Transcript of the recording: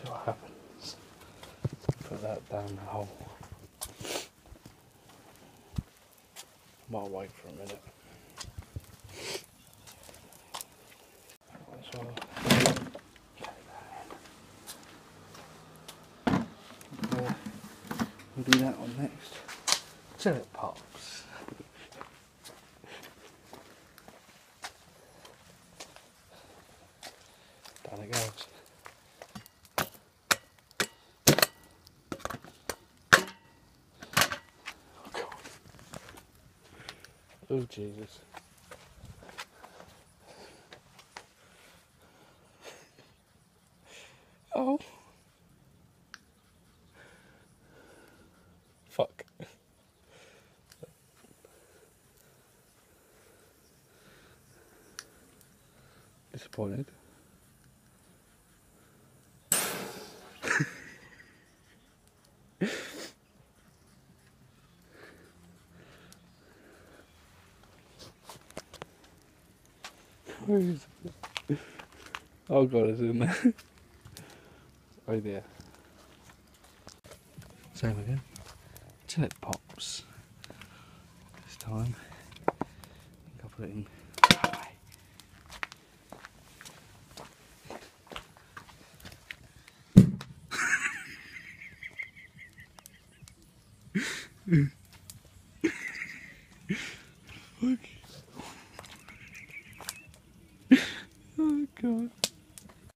See what happens. Put that down the hole. Might wait for a minute. Might as well carry that in. We'll do that one next. Till it pops. Down it goes. Oh God. Oh Jesus. Oh. Fuck. Disappointed. Where is it? Oh God, it's in there. Oh dear. Same again. Till it pops. This time, I think I'll put it in. That way.